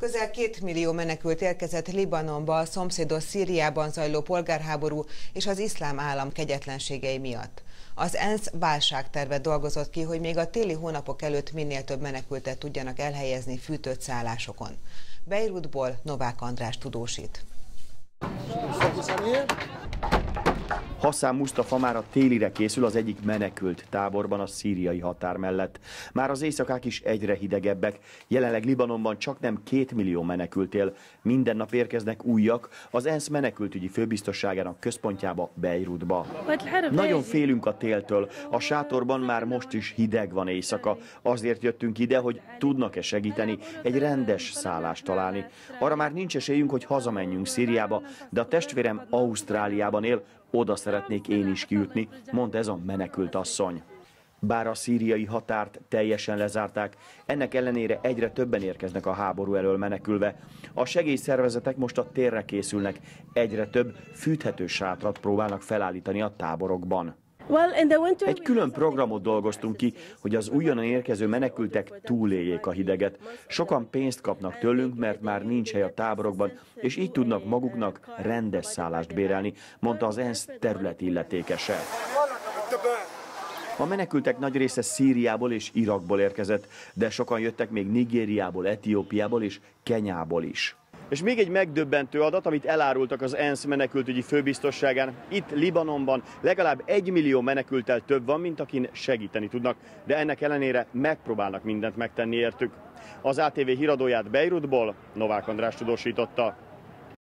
Közel 2 millió menekült érkezett Libanonba a szomszédos Szíriában zajló polgárháború és az iszlám állam kegyetlenségei miatt. Az ENSZ válságtervet dolgozott ki, hogy még a téli hónapok előtt minél több menekültet tudjanak elhelyezni fűtött szállásokon. Beirutból Novák András tudósít. Hasszán Musztafa már a télire készül az egyik menekült táborban a szíriai határ mellett. Már az éjszakák is egyre hidegebbek. Jelenleg Libanonban csaknem 2 millió menekült él. Minden nap érkeznek újak az ENSZ menekültügyi főbiztosságának központjába, Beirutba. Nagyon félünk a téltől. A sátorban már most is hideg van éjszaka. Azért jöttünk ide, hogy tudnak-e segíteni egy rendes szállást találni. Arra már nincs esélyünk, hogy hazamenjünk Szíriába, de a testvérem Ausztráliában él, oda szeretnék én is kijutni, mondta ez a menekült asszony. Bár a szíriai határt teljesen lezárták, ennek ellenére egyre többen érkeznek a háború elől menekülve. A segélyszervezetek most a térre készülnek, egyre több fűthető sátrat próbálnak felállítani a táborokban. Egy külön programot dolgoztunk ki, hogy az újonnan érkező menekültek túléljék a hideget. Sokan pénzt kapnak tőlünk, mert már nincs hely a táborokban, és így tudnak maguknak rendes szállást bérelni, mondta az ENSZ területi illetékese. A menekültek nagy része Szíriából és Irakból érkezett, de sokan jöttek még Nigériából, Etiópiából és Kenyából is. És még egy megdöbbentő adat, amit elárultak az ENSZ menekültügyi főbiztosságán. Itt Libanonban legalább 1 millió menekülttel több van, mint akin segíteni tudnak, de ennek ellenére megpróbálnak mindent megtenni értük. Az ATV híradóját Beirutból Novák András tudósította.